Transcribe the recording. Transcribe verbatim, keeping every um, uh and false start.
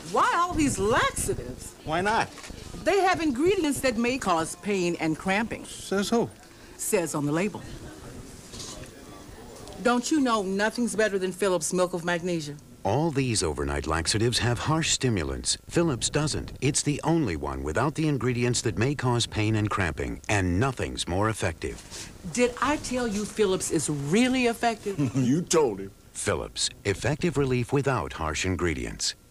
Why all these laxatives? Why not? They have ingredients that may cause pain and cramping. Says who? Says on the label. Don't you know nothing's better than Phillips' milk of magnesia? All these overnight laxatives have harsh stimulants. Phillips doesn't. It's the only one without the ingredients that may cause pain and cramping, and nothing's more effective. Did I tell you Phillips is really effective? You told him. Phillips, effective relief without harsh ingredients.